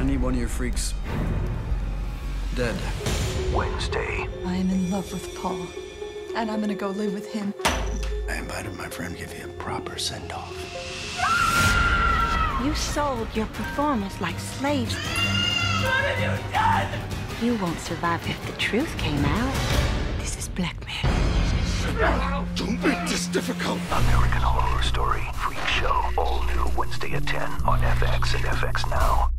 need one of you freaks dead. Wednesday. I am in love with Paul, and I'm gonna go live with him. I invited my friend to give you a proper send-off. You sold your performance like slaves. What have you done? You won't survive if the truth came out. This is blackmail. Don't make this difficult. American Horror Story Freak Show. All new Wednesday at 10 on FX and FX Now.